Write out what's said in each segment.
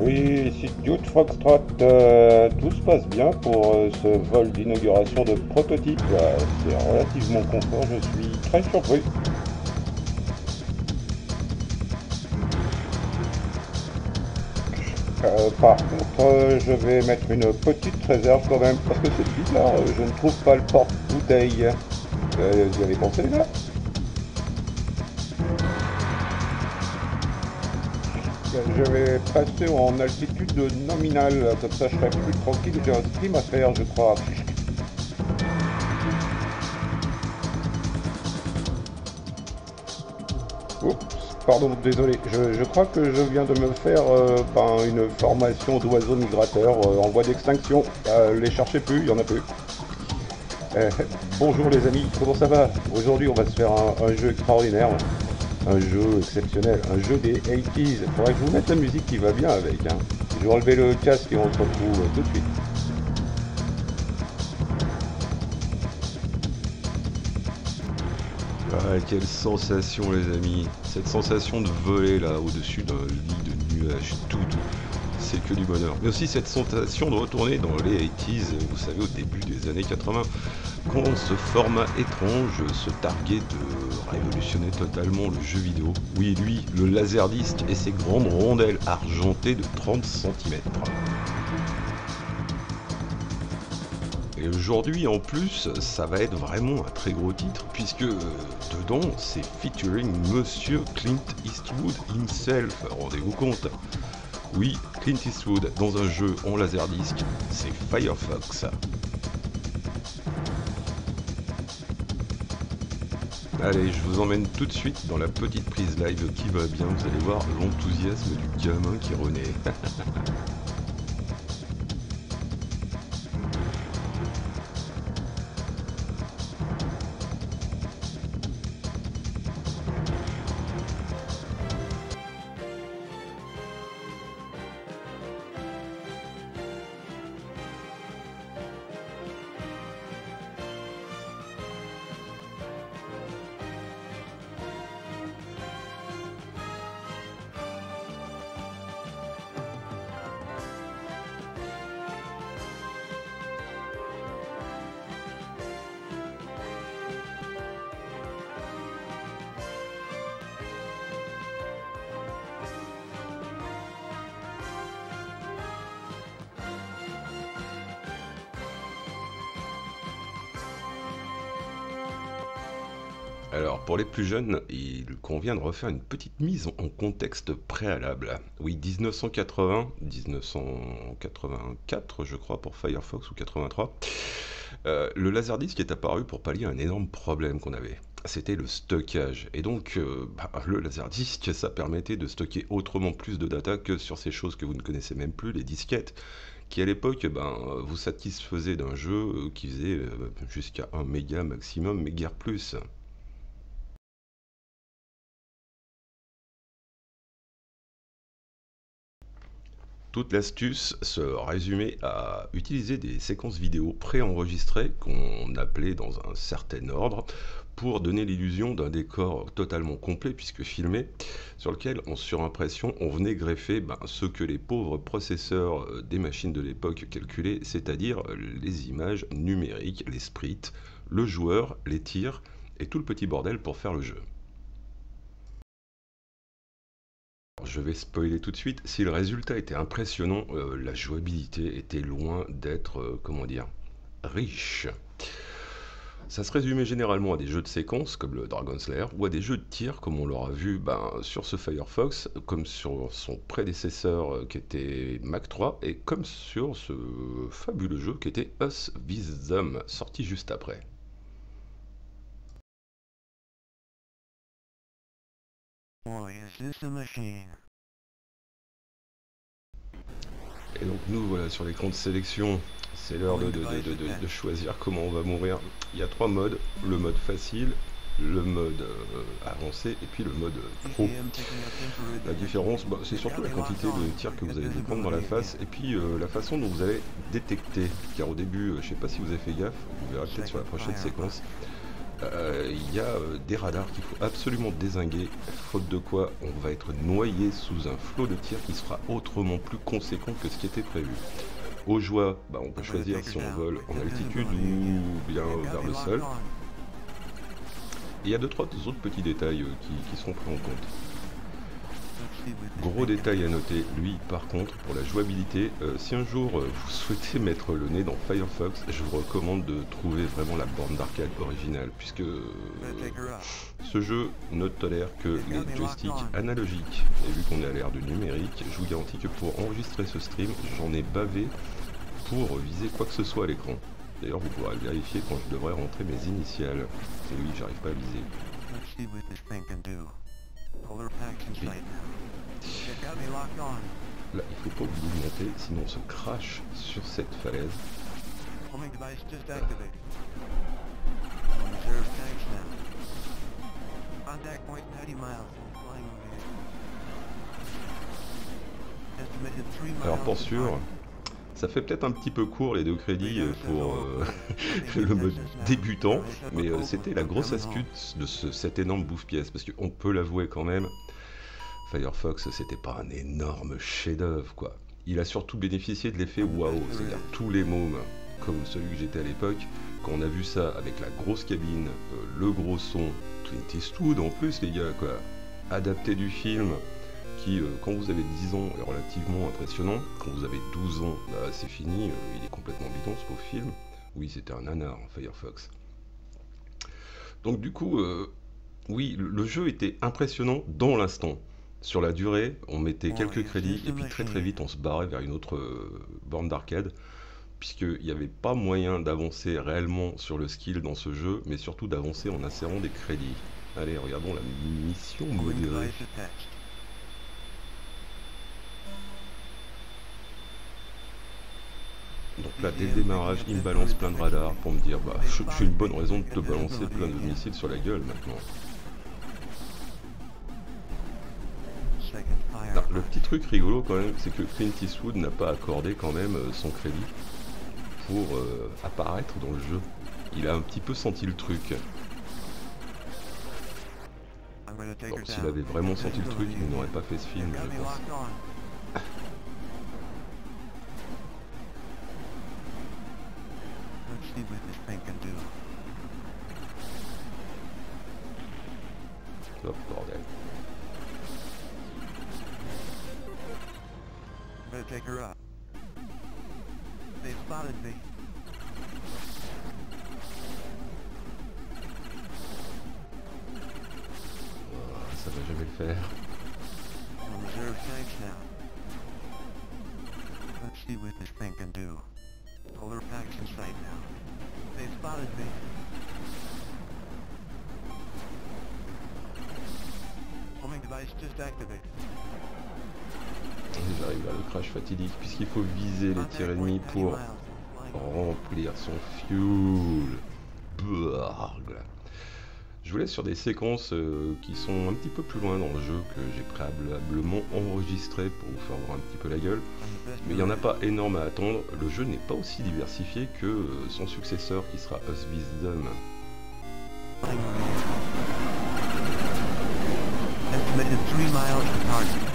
Oui, ici Dude Foxtrot, tout se passe bien pour ce vol d'inauguration de prototype. C'est relativement confort, je suis très surpris. Par contre, je vais mettre une petite réserve quand même, parce que c'est bizarre, je ne trouve pas le porte-bouteille. Vous y avez pensé là? Je vais passer en altitude nominale, comme ça je serai plus tranquille, j'ai un stream à faire je crois. Oups, pardon, désolé. Je crois que je viens de me faire une formation d'oiseau migrateur en voie d'extinction. Les cherchez plus, il y en a plus. Euh, Bonjour les amis, comment ça va? Aujourd'hui on va se faire un jeu extraordinaire, un jeu exceptionnel, un jeu des 80s. Faudrait que je vous mette la musique qui va bien avec, hein. Je vais enlever le casque et on se retrouve tout de suite. Ah, quelle sensation les amis. Cette sensation de voler là au-dessus d'un lit de nuages tout doux. C'est que du bonheur. Mais aussi cette sensation de retourner dans les 80s, vous savez, au début des années 80, quand ce format étrange se targuait de révolutionner totalement le jeu vidéo. Oui, lui, le laserdisc et ses grandes rondelles argentées de 30 centimètres. Et aujourd'hui, en plus, ça va être vraiment un très gros titre, puisque dedans, c'est featuring Monsieur Clint Eastwood himself, rendez-vous compte. Oui, Clint Eastwood dans un jeu en laserdisc, c'est Firefox. Allez, je vous emmène tout de suite dans la petite prise live qui va bien, vous allez voir l'enthousiasme du gamin qui renaît. Alors, pour les plus jeunes, il convient de refaire une petite mise en contexte préalable. Oui, 1980, 1984, je crois, pour Firefox, ou 83. Le laserdisc est apparu pour pallier un énorme problème qu'on avait. C'était le stockage. Et donc, le laserdisc, ça permettait de stocker autrement plus de data que sur ces choses que vous ne connaissez même plus, les disquettes, qui à l'époque, vous satisfaisaient d'un jeu qui faisait jusqu'à 1 méga maximum, mais guère plus. Toute l'astuce se résumait à utiliser des séquences vidéo préenregistrées qu'on appelait dans un certain ordre pour donner l'illusion d'un décor totalement complet puisque filmé sur lequel en surimpression on venait greffer ce que les pauvres processeurs des machines de l'époque calculaient, c'est-à-dire les images numériques, les sprites, le joueur, les tirs et tout le petit bordel pour faire le jeu. Je vais spoiler tout de suite, si le résultat était impressionnant, la jouabilité était loin d'être, comment dire, riche. Ça se résumait généralement à des jeux de séquences comme le Dragon Slayer ou à des jeux de tir comme on l'aura vu sur ce Firefox, comme sur son prédécesseur qui était Mac 3 et comme sur ce fabuleux jeu qui était Us vs Them, sorti juste après. Boy, is this a machine. Et donc nous voilà sur l'écran de sélection, c'est l'heure de choisir comment on va mourir. Il y a trois modes, le mode facile, le mode avancé et puis le mode pro. La différence, c'est surtout la quantité de tirs que vous allez vous prendre dans la face et puis la façon dont vous allez détecter. Car au début, je sais pas si vous avez fait gaffe, vous verrez peut-être sur la prochaine séquence, Il y a des radars qu'il faut absolument dézinguer, faute de quoi on va être noyé sous un flot de tir qui sera autrement plus conséquent que ce qui était prévu. Au joie, on peut choisir si on vole en altitude ou bien vers le sol. Et il y a 2-3 autres petits détails qui seront pris en compte. Gros détail à noter, lui par contre, pour la jouabilité, si un jour vous souhaitez mettre le nez dans Firefox, je vous recommande de trouver vraiment la borne d'arcade originale, puisque ce jeu ne tolère que les joysticks analogiques. Et vu qu'on est à l'ère du numérique, je vous garantis que pour enregistrer ce stream, j'en ai bavé pour viser quoi que ce soit à l'écran. D'ailleurs, vous pourrez vérifier quand je devrais rentrer mes initiales. Et oui, j'arrive pas à viser. Là, il faut pas vous monter, sinon on se crache sur cette falaise. Alors pour sûr, ça fait peut-être un petit peu court les 2 crédits pour le mode débutant, mais c'était la grosse astuce de cette énorme bouffe-pièce, parce qu'on peut l'avouer quand même, Firefox c'était pas un énorme chef-d'œuvre quoi. Il a surtout bénéficié de l'effet waouh, c'est-à-dire tous les mômes, comme celui que j'étais à l'époque, quand on a vu ça avec la grosse cabine, le gros son, Clint Eastwood en plus les gars quoi, adapté du film, qui quand vous avez 10 ans est relativement impressionnant, quand vous avez 12 ans, c'est fini, il est complètement bidon ce pauvre film. Oui, c'était un nanar, Firefox. Donc du coup, oui, le jeu était impressionnant dans l'instant. Sur la durée, on mettait quelques crédits et puis très vite on se barrait vers une autre borne d'arcade, puisqu'il n'y avait pas moyen d'avancer réellement sur le skill dans ce jeu, mais surtout d'avancer en insérant des crédits. Allez, regardons la mission modérée. Donc là, dès le démarrage, il me balance plein de radars pour me dire j'ai une bonne raison de te balancer plein de missiles sur la gueule maintenant. Alors, le petit truc rigolo quand même, c'est que Clint Eastwood n'a pas accordé quand même son crédit pour apparaître dans le jeu. Il a un petit peu senti le truc. Donc s'il avait vraiment senti le truc, il n'aurait pas fait ce film, je pense. Hop, bordel. Take her up. They spotted me. Oh, ça va jamais le faire. On reserve tanks now. Let's see what this thing can do. Polar packs in sight now. They spotted me. Homing device just activated. J'arrive à le crash fatidique puisqu'il faut viser les tirs ennemis pour remplir son fuel. Burgle. Je vous laisse sur des séquences qui sont un petit peu plus loin dans le jeu, que j'ai préalablement enregistré pour vous faire voir un petit peu la gueule. Mais il n'y en a pas énorme à attendre, le jeu n'est pas aussi diversifié que son successeur qui sera Us Wisdom. Estimated 3 miles to target.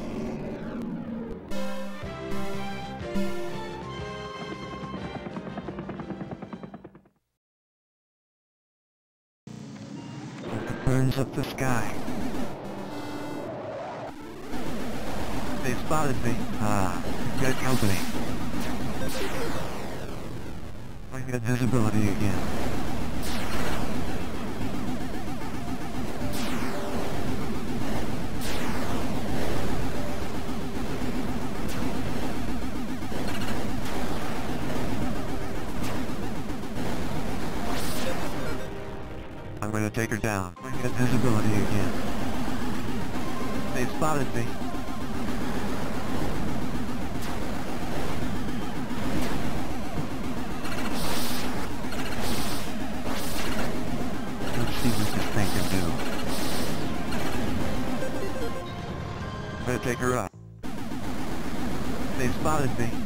Burns up the sky. They spotted me. Good company. I got visibility again. I'm gonna take her down. I got visibility again. They spotted me. Let's see what this thing can do. I'm gonna take her up. They spotted me.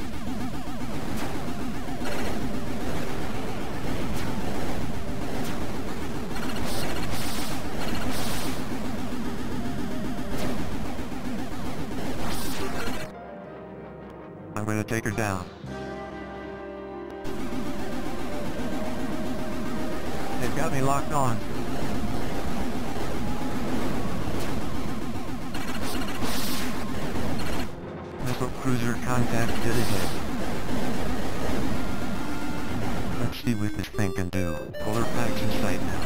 I'm gonna take her down. They've got me locked on. Missile cruiser contact detected. Let's see what this thing can do. Polar packs in sight now.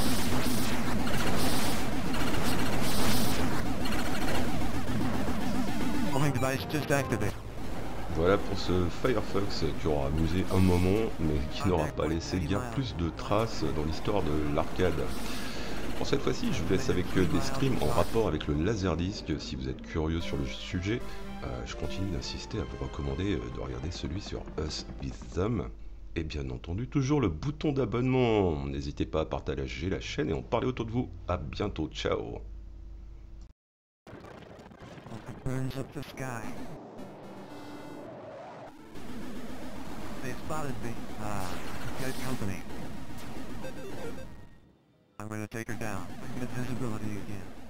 Homing device just activated. Voilà pour ce Firefox qui aura amusé un moment, mais qui n'aura pas laissé bien plus de traces dans l'histoire de l'arcade. Pour cette fois-ci, je vous laisse avec des streams en rapport avec le Laserdisc. Si vous êtes curieux sur le sujet, je continue d'insister à vous recommander de regarder celui sur Us With Them. Et bien entendu, toujours le bouton d'abonnement. N'hésitez pas à partager la chaîne et en parler autour de vous. À bientôt, ciao. Burns up the sky. They spotted me. Good company. I'm gonna take her down. Get visibility again.